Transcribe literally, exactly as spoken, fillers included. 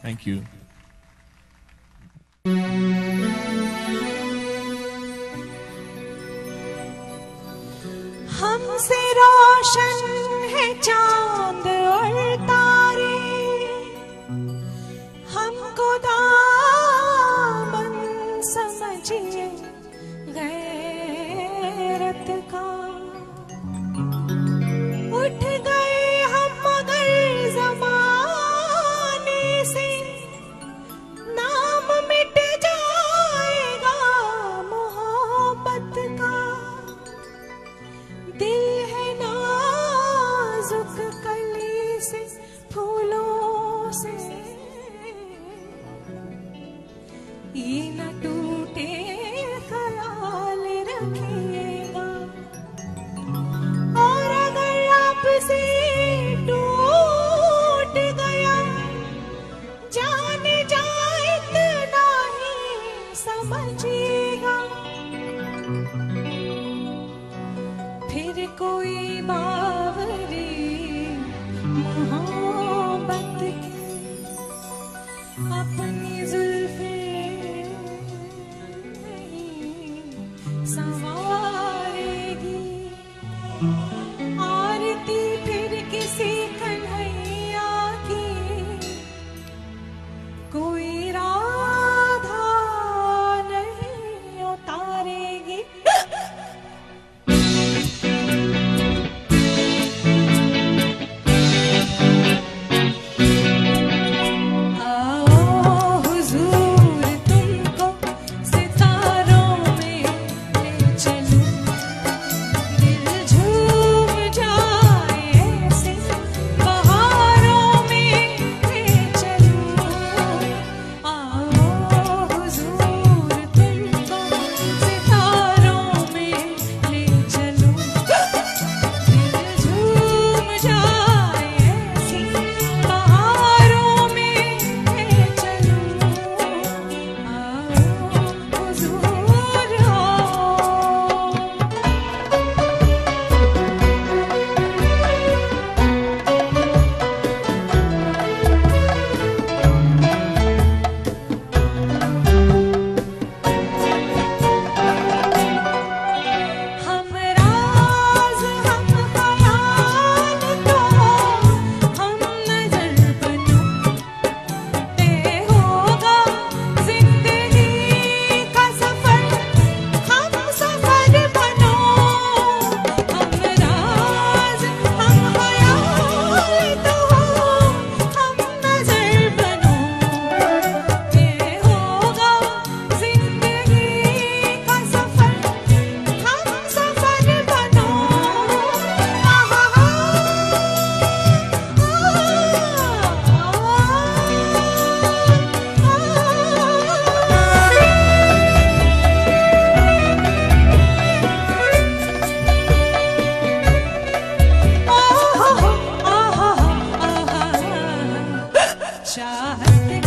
Thank you. हमसे रोशन है चांद और तारे, हमको दामन समझिए गैरत का। उठ गए हम मगर ज़माने से, नाम मिट जाएगा मोहब्बत का। दिल है नाजुक कली से फूलों से, ये न टूटे ख्याल रखिएगा। और अगर आपसे टूट गया, जाने जाए इतना ही समझिएगा। फिर कोई बावरी मोहब्बत की अपनी जुल्फे संवारेगी। आरती फिर किसी कन्हैया की, कोई राधा नहीं उतारेगी। चाहते